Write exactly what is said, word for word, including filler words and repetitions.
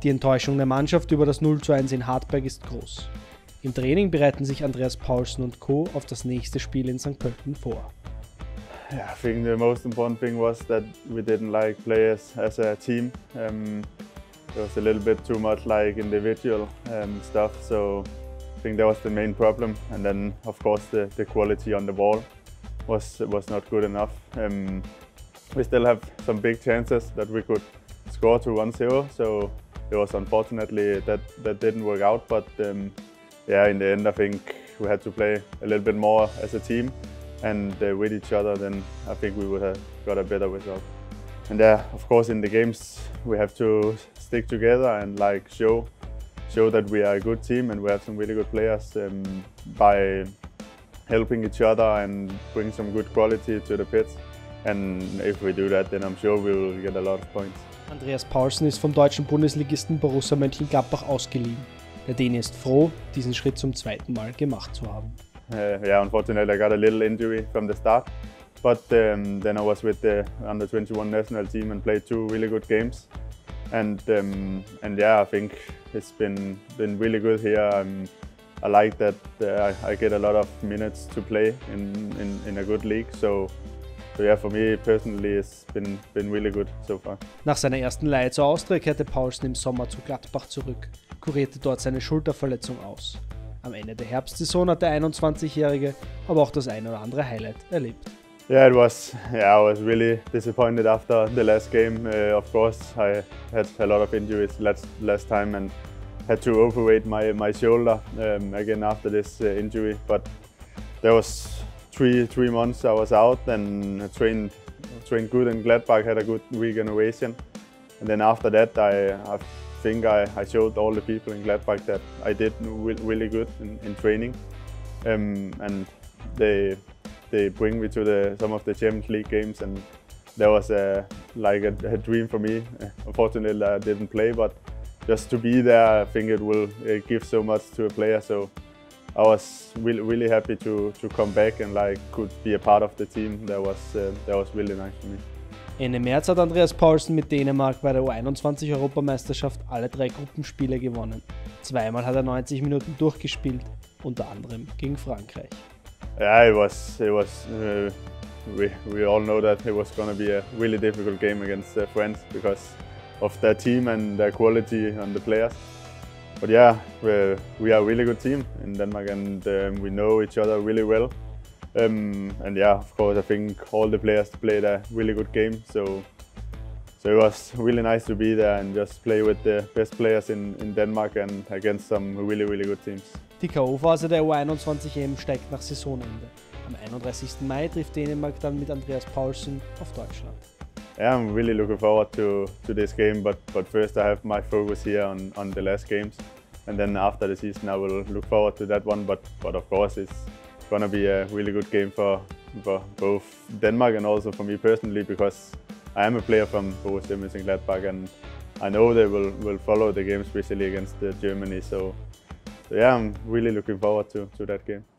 Die Enttäuschung der Mannschaft über das null zu eins in Hartberg ist groß. Im Training bereiten sich Andreas Paulsen und Co. auf das nächste Spiel in Sankt Pölten vor. Yeah, I think the most important thing was that we didn't like play as, as a team. Um, there was a little bit too much like individual um, stuff, so I think that was the main problem. And then, of course, the, the quality on the ball was was not good enough. Um, we still have some big chances that we could score to one zero, so it was unfortunately that that didn't work out. But um, yeah, in the end, I think we had to play a little bit more as a team and uh, with each other. Then I think we would have got a better result. And yeah, of course, in the games we have to stick together and like show show that we are a good team and we have some really good players um, by helping each other and bring some good quality to the pitch. And if we do that, then I'm sure we will get a lot of points. Andreas Paulsen ist vom deutschen Bundesligisten Borussia Mönchengladbach ausgeliehen. Der Däne ist froh, diesen Schritt zum zweiten Mal gemacht zu haben. Uh, yeah, unfortunately I got a little injury from the start, but um, then I was with the under twenty-one national team and played two really good games. And um, and yeah, I think it's been been really good here. I'm, I like that uh, I get a lot of minutes to play in in, in a good league. So. So yeah, for me personally, it's been, been really good so far. Nach seiner ersten Leihe zur Austria kehrte Paulsen im Sommer zu Gladbach zurück, kurierte dort seine Schulterverletzung aus. Am Ende der Herbstsaison hat der einundzwanzigjährige aber auch das ein oder andere Highlight erlebt. Yeah, it was. Yeah, I was really disappointed after the last game. Uh, of course, I had a lot of injuries last last time and had to operate my my shoulder um, again after this uh, injury. But there was. Three three months I was out and trained trained good in Gladbach, had a good regeneration, and then after that I, I think I, I showed all the people in Gladbach that I did really good in, in training, um, and they they bring me to the some of the Champions League games, and that was a, like a, a dream for me. Unfortunately I didn't play, but just to be there, I think it will it give so much to a player. So I was really, really happy to, to come back and like could be a part of the team. That was, uh, that was really nice for me. Ende März hat Andreas Paulsen mit Dänemark bei der U einundzwanzig-Europameisterschaft alle drei Gruppenspiele gewonnen. Zweimal hat er neunzig Minuten durchgespielt, unter anderem gegen Frankreich. Yeah, it was, it was uh, we, we all know that it was going to be a really difficult game against uh, France because of their team and their quality and the players. But yeah, we're, we are a really good team in Denmark and um, we know each other really well. Um, and yeah, of course, I think all the players played a really good game. So, so it was really nice to be there and just play with the best players in, in Denmark and against some really, really good teams. Die K O-Phase der U einundzwanzig E M steigt nach Saisonende. Am einunddreißigsten Mai trifft Dänemark dann mit Andreas Paulsen auf Deutschland. Yeah, I'm really looking forward to, to this game, but, but first I have my focus here on, on the last games. And then after the season I will look forward to that one, but, but of course it's going to be a really good game for, for both Denmark and also for me personally, because I am a player from Borussia Mönchengladbach and I know they will, will follow the game, especially against uh, Germany. So, so yeah, I'm really looking forward to, to that game.